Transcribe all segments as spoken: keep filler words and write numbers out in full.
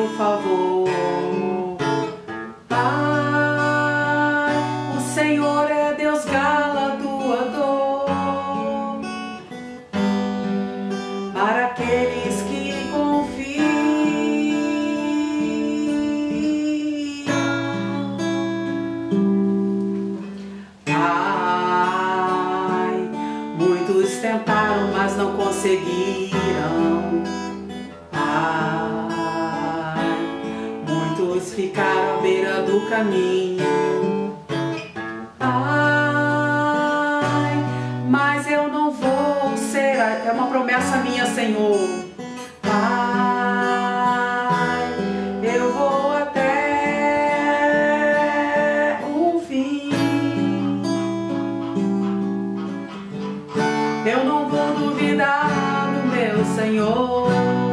teu favor. Pai, o Senhor é Deus galardoador para aqueles que confiam. Pai, muitos tentaram, mas não conseguiram. Pai, muitos ficaram à beira do caminho. Pai, mas eu não vou ser, é uma promessa minha, Senhor. Pai, eu vou até o fim. Eu não vou duvidar do meu Senhor,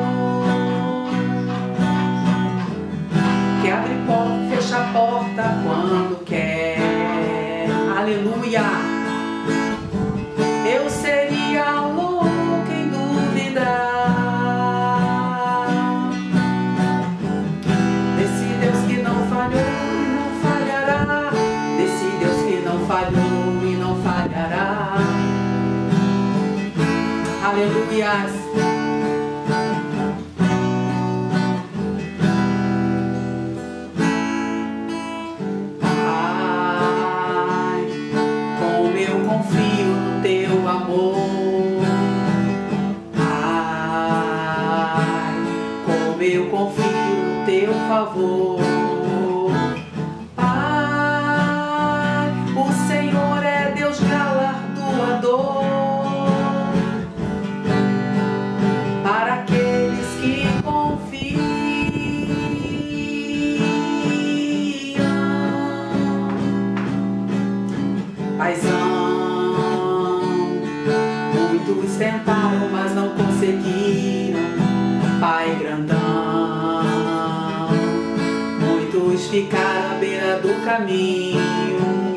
que abre porta, fecha a porta quando quer. Aleluia! Eu seria louco em duvidar desse Deus que não falhou e não falhará, desse Deus que não falhou e não falhará. Aleluia! Pai, como eu confio no teu amor. Pai, como eu confio no teu favor. Pai, o Senhor é Deus galardoador para aqueles que confiam. Paizão, muitos tentaram, mas não conseguiram. Pai grandão, muitos ficaram à beira do caminho.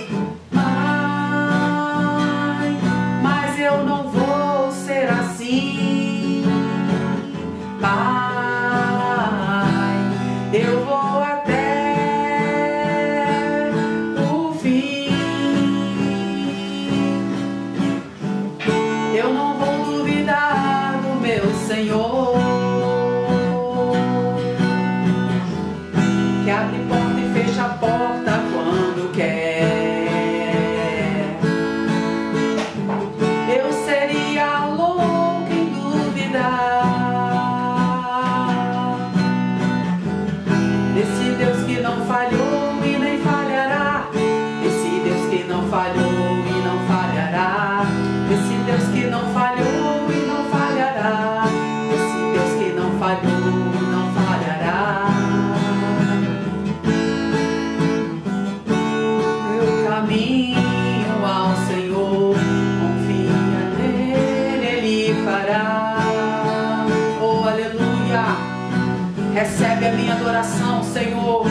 Mãe, mas eu não vou ser assim. Pai, eu vou até o fim. Eu não vou duvidar do meu Senhor, que abre porta e fecha a porta quando quer. Eu seria louco em duvidar desse Deus que não falhou e nem falhará, desse Deus que não falhou e não falhará, desse Deus que não falhou e não falhará, desse Deus que não falhou e não falhará. Eu caminho ao Senhor, confia nele, Ele fará. Oh, aleluia! Recebe a minha adoração, Senhor.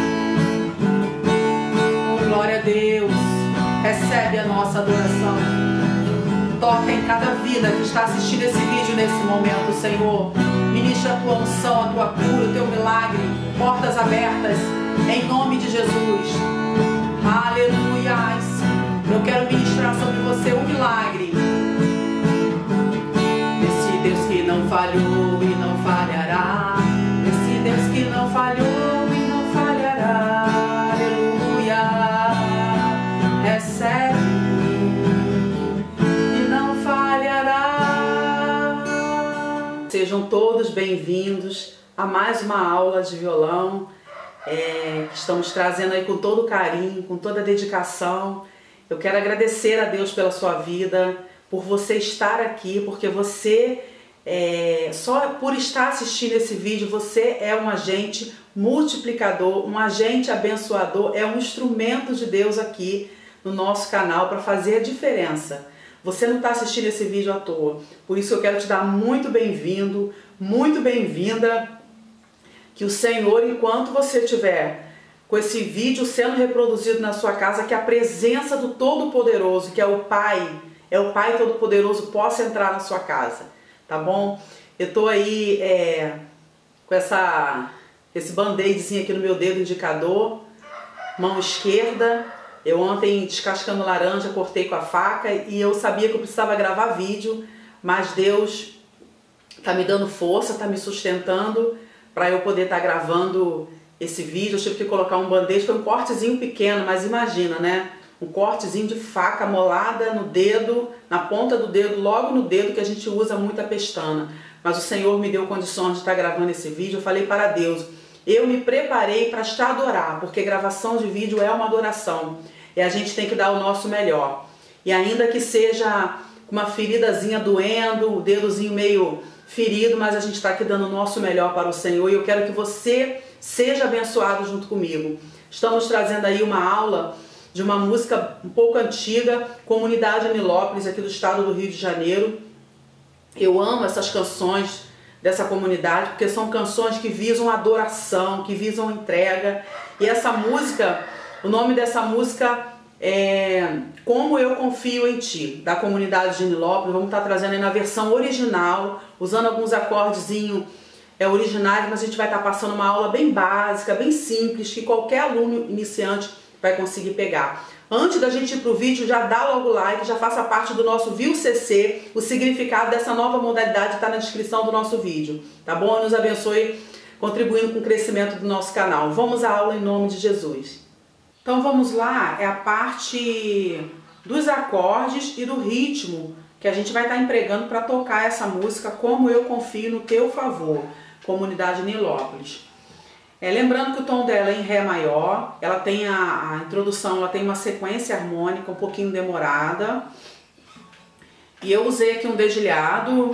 Oh, glória a Deus! Recebe a nossa adoração. Toca em cada vida que está assistindo esse vídeo nesse momento, Senhor. Ministra a tua unção, a tua cura, o teu milagre. Portas abertas, em nome de Jesus. Aleluia! Eu quero ministrar sobre você um milagre. Esse Deus que não falhou e não falhará. Esse Deus que não falhou e não falhará. Aleluia! Recebe e não falhará. Sejam todos bem-vindos a mais uma aula de violão é, que estamos trazendo aí com todo carinho, com toda dedicação. Eu quero agradecer a Deus pela sua vida, por você estar aqui, porque você, é, só por estar assistindo esse vídeo, você é um agente multiplicador, um agente abençoador, é um instrumento de Deus aqui no nosso canal para fazer a diferença. Você não está assistindo esse vídeo à toa, por isso eu quero te dar muito bem-vindo, muito bem-vinda, que o Senhor, enquanto você estiver com esse vídeo sendo reproduzido na sua casa, que a presença do Todo-Poderoso, que é o Pai, é o Pai Todo-Poderoso, possa entrar na sua casa, tá bom? Eu tô aí é, com essa, esse band-aidzinho aqui no meu dedo indicador, mão esquerda. Eu ontem, descascando laranja, cortei com a faca e eu sabia que eu precisava gravar vídeo, mas Deus tá me dando força, tá me sustentando para eu poder estar tá gravando esse vídeo. Eu tive que colocar um band-aid, foi um cortezinho pequeno, mas imagina, né? Um cortezinho de faca molada no dedo, na ponta do dedo, logo no dedo, que a gente usa muito a pestana. Mas o Senhor me deu condições de estar gravando esse vídeo. Eu falei para Deus, eu me preparei para estar a adorar, porque gravação de vídeo é uma adoração. E a gente tem que dar o nosso melhor. E ainda que seja uma feridazinha doendo, o dedozinho meio ferido, mas a gente está aqui dando o nosso melhor para o Senhor. E eu quero que você seja abençoado junto comigo. Estamos trazendo aí uma aula de uma música um pouco antiga, Comunidade Nilópolis, aqui do estado do Rio de Janeiro. Eu amo essas canções dessa comunidade, porque são canções que visam adoração, que visam entrega. E essa música, o nome dessa música é Como Eu Confio em Ti, da comunidade de Nilópolis. Vamos estar trazendo aí na versão original, usando alguns acordezinhos é, originais, mas a gente vai estar passando uma aula bem básica, bem simples, que qualquer aluno iniciante vai conseguir pegar. Antes da gente ir para o vídeo, já dá logo o like, já faça parte do nosso Viu C C. O significado dessa nova modalidade está na descrição do nosso vídeo, tá bom? Nos abençoe, contribuindo com o crescimento do nosso canal. Vamos à aula em nome de Jesus. Então vamos lá, é a parte dos acordes e do ritmo que a gente vai estar empregando para tocar essa música Como Eu Confio no Teu Favor, Comunidade Nilópolis. É, lembrando que o tom dela é em Ré maior, ela tem a, a introdução, ela tem uma sequência harmônica um pouquinho demorada. E eu usei aqui um dedilhado,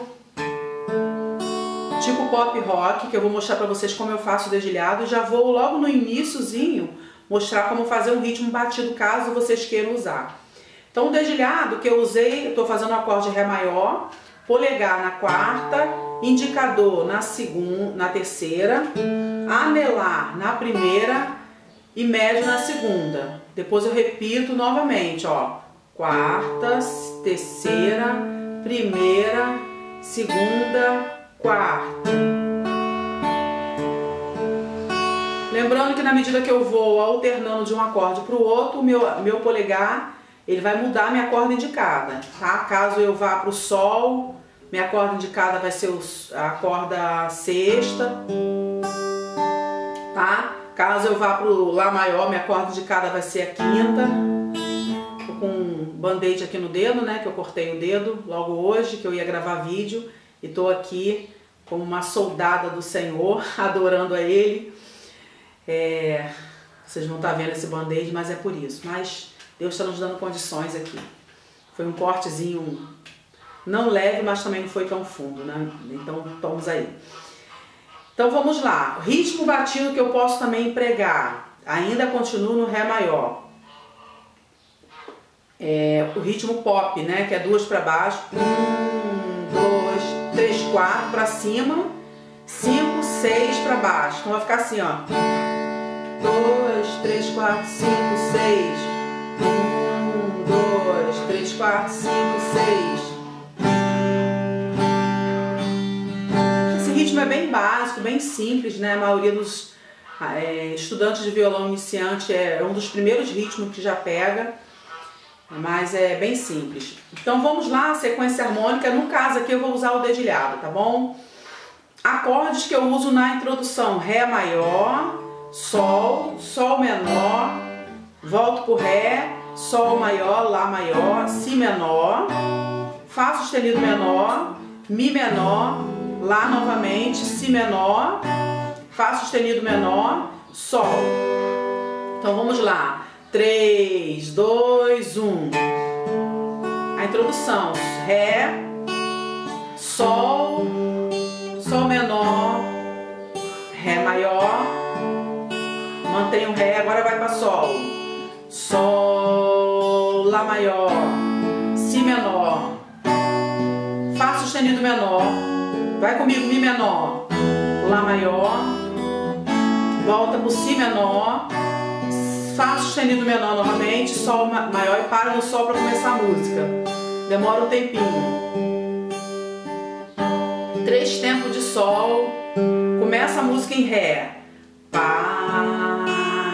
tipo pop rock, que eu vou mostrar para vocês como eu faço o dedilhado. E já vou logo no iniciozinho mostrar como fazer um ritmo batido, caso vocês queiram usar. Então o dedilhado que eu usei, eu estou fazendo o acorde Ré maior, polegar na quarta, indicador na segunda, na terceira, anelar na primeira e médio na segunda. Depois eu repito novamente, ó, quarta, terceira, primeira, segunda, quarta. Lembrando que na medida que eu vou alternando de um acorde para o outro, o meu, meu polegar ele vai mudar a minha corda indicada, tá? Caso eu vá para o Sol, minha corda indicada vai ser a corda sexta, tá? Caso eu vá para o Lá maior, minha corda indicada vai ser a quinta. Tô com um band-aid aqui no dedo, né? Que eu cortei o dedo logo hoje, que eu ia gravar vídeo. E tô aqui como uma soldada do Senhor, adorando a Ele. É, vocês não estão vendo esse band-aid, mas é por isso. Mas Deus está nos dando condições aqui. Foi um cortezinho não leve, mas também não foi tão fundo, né? Então vamos aí. Então vamos lá. Ritmo batido que eu posso também empregar. Ainda continuo no Ré maior. É, o ritmo pop, né? Que é duas para baixo. Um, dois, três, quatro para cima. Cinco, seis para baixo. Então vai ficar assim, ó. Dois, três, quatro, cinco, seis. Um, dois, três, quatro, cinco, seis. Esse ritmo é bem básico, bem simples, né? A maioria dos é, estudantes de violão iniciante é um dos primeiros ritmos que já pega, mas é bem simples. Então vamos lá, a sequência harmônica. No caso aqui eu vou usar o dedilhado, tá bom? Acordes que eu uso na introdução: Ré maior, Sol, Sol menor, volto pro Ré, Sol maior, Lá maior, Si menor, Fá sustenido menor, Mi menor, Lá novamente, Si menor, Fá sustenido menor, Sol. Então vamos lá. três, dois, um. A introdução: Ré, Sol, Sol menor, Ré maior, mantém o Ré, agora vai para Sol, Sol, Lá maior, Si menor, Fá sustenido menor, vai comigo, Mi menor, Lá maior, volta para o Si menor, Fá sustenido menor novamente, Sol maior e para no Sol para começar a música. Demora um tempinho. Três tempos de Sol Começa a música em Ré. Pai,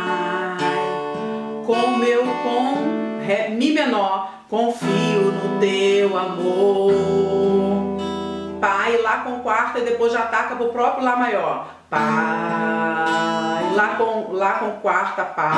com meu com Ré, Mi menor, confio no teu amor. Pai, Lá com quarta e depois já ataca pro próprio Lá maior. Pai, Lá com, Lá com quarta, Pai,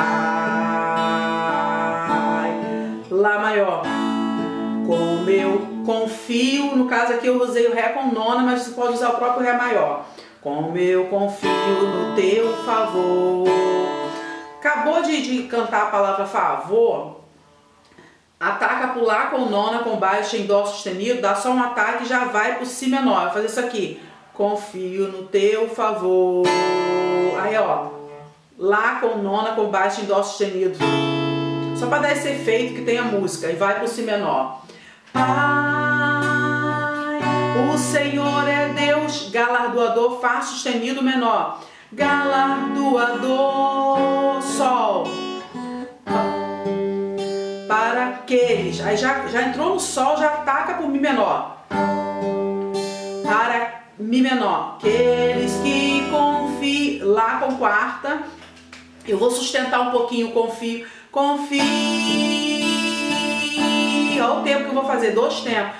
Lá maior. Como eu confio, no caso aqui eu usei o Ré com nona, mas você pode usar o próprio Ré maior. Como eu confio no teu favor. Acabou de, de cantar a palavra favor, ataca pro Lá com nona, com baixo em Dó sustenido, dá só um ataque e já vai pro Si menor. Vai fazer isso aqui. Confio no teu favor. Aí, ó. Lá com nona, com baixo em Dó sustenido. Só para dar esse efeito que tem a música. E vai pro Si menor. Pai, o Senhor é Deus, galardoador, Fá sustenido menor. Galardoador, Sol. Para aqueles. Aí já, já entrou no Sol, já ataca pro Mi menor. Para Mi menor. Aqueles que confiam. Lá com quarta. Eu vou sustentar um pouquinho o confio. Confio. Olha o tempo que eu vou fazer. Dois tempos.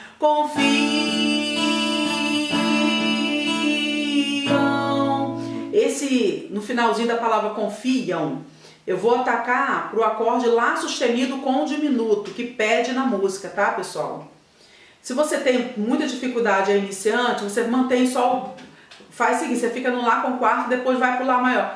Confiam. Esse, no finalzinho da palavra confiam, eu vou atacar pro acorde Lá sustenido com diminuto, que pede na música, tá, pessoal? Se você tem muita dificuldade aí, iniciante, você mantém só o... Faz o seguinte, você fica no Lá com quarto, depois vai pro Lá maior.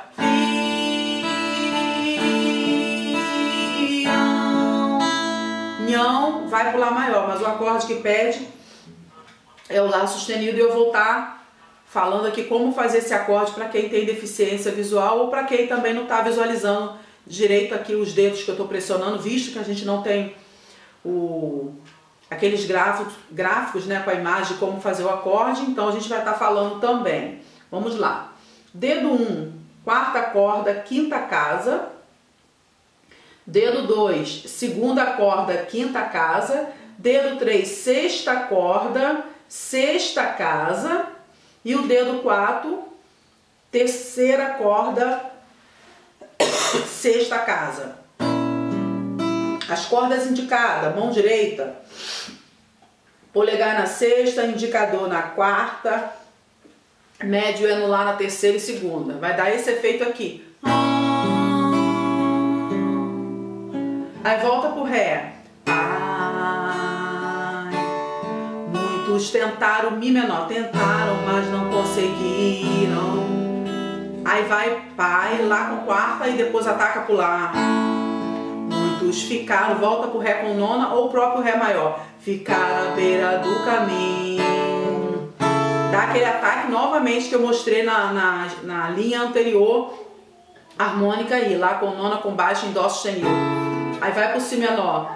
Nhão, vai pro Lá maior, mas o acorde que pede é o Lá sustenido e eu vou estar falando aqui como fazer esse acorde para quem tem deficiência visual ou para quem também não está visualizando direito aqui os dedos que eu estou pressionando, visto que a gente não tem o, aqueles gráficos, gráficos né, com a imagem de como fazer o acorde, então a gente vai estar falando também. Vamos lá. Dedo um, quarta corda, quinta casa. Dedo dois, segunda corda, quinta casa. Dedo três, sexta corda, sexta casa. E o dedo quatro, terceira corda, sexta casa. As cordas indicadas, mão direita, polegar na sexta, indicador na quarta, médio e anular na terceira e segunda. Vai dar esse efeito aqui. Aí volta pro Ré. Muitos tentaram Mi menor, tentaram, mas não conseguiram. Aí vai Pai, Lá com quarta e depois ataca pro Lá. Muitos ficaram, volta pro Ré com nona ou o próprio Ré maior. Ficaram à beira do caminho. Dá aquele ataque novamente que eu mostrei na, na, na linha anterior, harmônica aí, Lá com nona, com baixo em Dó sustenido. Aí vai pro Si menor.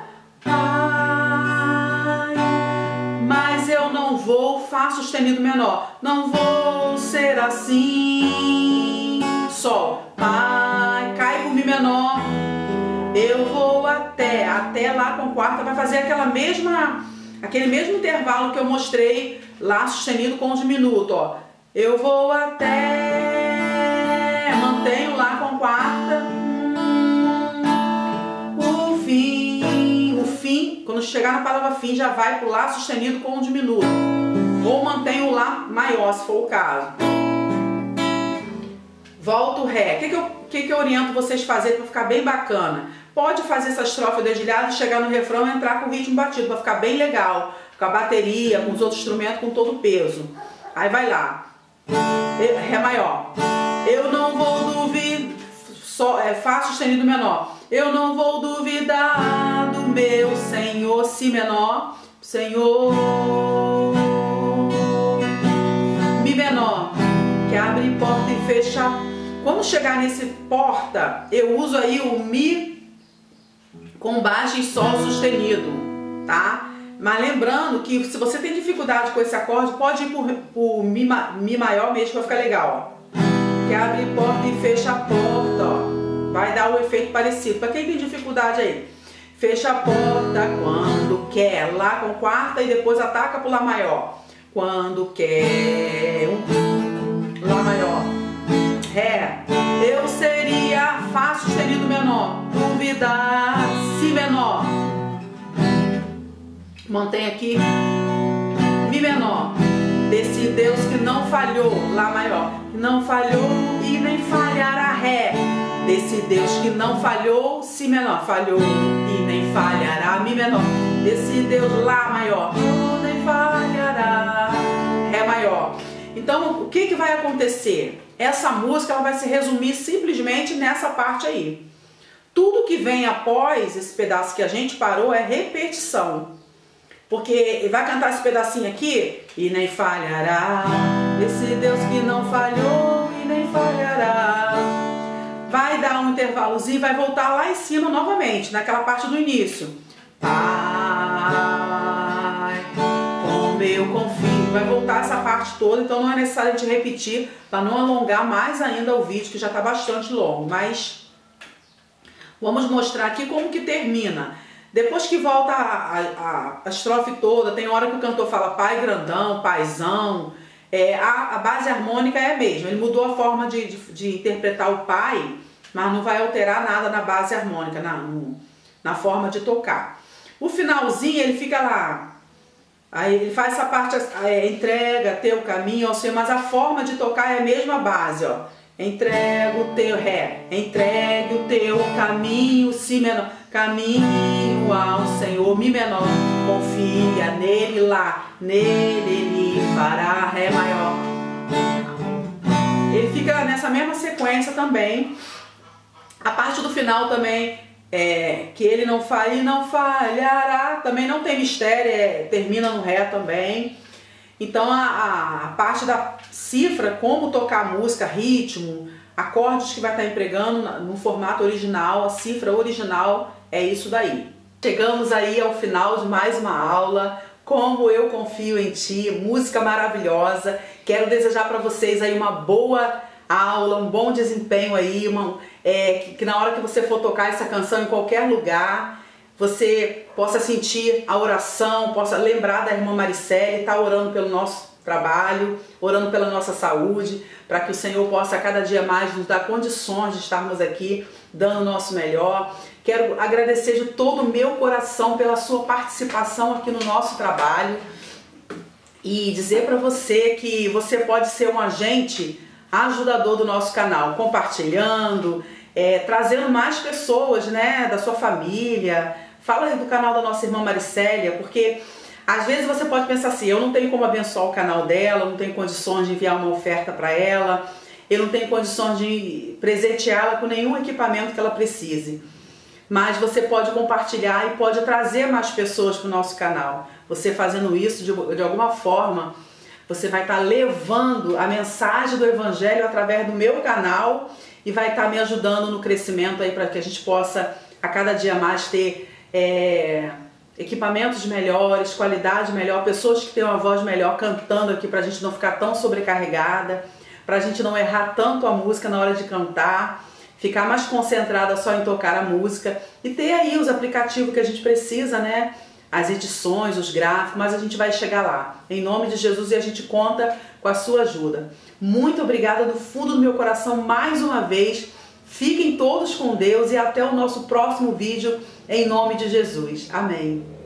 Mas eu não vou, Fá sustenido menor. Não vou ser assim. Sol. Pai, cai pro Mi menor. Eu vou até, até Lá com quarta, vai fazer aquela mesma, aquele mesmo intervalo que eu mostrei, Lá sustenido com diminuto, ó. Eu vou até, mantenho Lá com quarta. O fim, o fim, quando chegar na palavra fim, já vai pro Lá sustenido com um diminuto. Ou mantém o Lá maior, se for o caso. Volta o Ré. O que, que, eu, que, que eu oriento vocês a fazer para ficar bem bacana? Pode fazer essa estrofe dedilhada, chegar no refrão e entrar com o ritmo batido, para ficar bem legal. Com a bateria, com os outros instrumentos, com todo o peso. Aí vai lá. Ré maior. Eu não vou duvidar. É, Fá sustenido menor. Eu não vou duvidar do meu Senhor. Si menor. Senhor. Mi menor. Que abre porta e fecha. Quando chegar nesse porta, eu uso aí o Mi com baixo e Sol sustenido, tá? Mas lembrando que se você tem dificuldade com esse acorde, pode ir por, por Mi, Mi maior mesmo, vai ficar legal, ó. Que abre porta e fecha a porta, ó. Vai dar um efeito parecido. Para quem tem dificuldade aí, fecha a porta quando quer, Lá com quarta e depois ataca pro Lá maior. Quando quer, um Lá maior. Ré. Eu seria Fá sustenido menor, dúvida, Si menor. Mantém aqui, Mi menor. Desse Deus que não falhou, Lá maior, que não falhou e nem falhará, Ré. Desse Deus que não falhou, Si menor, falhou e nem falhará, Mi menor. Desse Deus Lá maior, nem falhará, Ré maior. Então, o que que vai acontecer? Essa música ela vai se resumir simplesmente nessa parte aí. Tudo que vem após esse pedaço que a gente parou é repetição. Porque vai cantar esse pedacinho aqui, e nem falhará, esse Deus que não falhou e nem falhará. Vai dar um intervalozinho e vai voltar lá em cima novamente, naquela parte do início. Pai, como eu confio. Vai voltar essa parte toda, então não é necessário de repetir, para não alongar mais ainda o vídeo, que já está bastante longo. Mas vamos mostrar aqui como que termina. Depois que volta a, a, a estrofe toda, tem hora que o cantor fala pai grandão, paizão, é, a, a base harmônica é a mesma, ele mudou a forma de, de, de interpretar o pai, mas não vai alterar nada na base harmônica, na, no, na forma de tocar. O finalzinho ele fica lá, aí ele faz essa parte, é, entrega teu caminho ao Senhor, mas a forma de tocar é a mesma base, ó. Entrega o teu Ré, entregue o teu caminho, Si menor, caminho ao Senhor, Mi menor, confia nele, Lá, nele ele fará, Ré maior. Ele fica nessa mesma sequência também. A parte do final também, é, que ele não falha e não falhará, também não tem mistério, é, termina no Ré também. Então a, a parte da cifra, como tocar a música, ritmo, acordes que vai estar empregando no formato original, a cifra original é isso daí. Chegamos aí ao final de mais uma aula, Como Eu Confio em Ti, música maravilhosa. Quero desejar para vocês aí uma boa aula, um bom desempenho aí, uma, é, que, que na hora que você for tocar essa canção em qualquer lugar, você possa sentir a oração, possa lembrar da irmã Maricele, estar orando pelo nosso trabalho, orando pela nossa saúde, para que o Senhor possa cada dia mais nos dar condições de estarmos aqui, dando o nosso melhor. Quero agradecer de todo o meu coração pela sua participação aqui no nosso trabalho e dizer para você que você pode ser um agente ajudador do nosso canal, compartilhando, é, trazendo mais pessoas, né, da sua família. Fala aí do canal da nossa irmã Maricélia, porque às vezes você pode pensar assim, eu não tenho como abençoar o canal dela, eu não tenho condições de enviar uma oferta para ela, eu não tenho condições de presenteá-la com nenhum equipamento que ela precise. Mas você pode compartilhar e pode trazer mais pessoas para o nosso canal. Você fazendo isso de, de alguma forma, você vai estar levando a mensagem do Evangelho através do meu canal e vai estar me ajudando no crescimento aí para que a gente possa a cada dia mais ter é, equipamentos melhores, qualidade melhor, pessoas que tenham uma voz melhor cantando aqui para a gente não ficar tão sobrecarregada, para a gente não errar tanto a música na hora de cantar, ficar mais concentrada só em tocar a música e ter aí os aplicativos que a gente precisa, né? As edições, os gráficos, mas a gente vai chegar lá. Em nome de Jesus, e a gente conta com a sua ajuda. Muito obrigada do fundo do meu coração mais uma vez. Fiquem todos com Deus e até o nosso próximo vídeo, em nome de Jesus. Amém.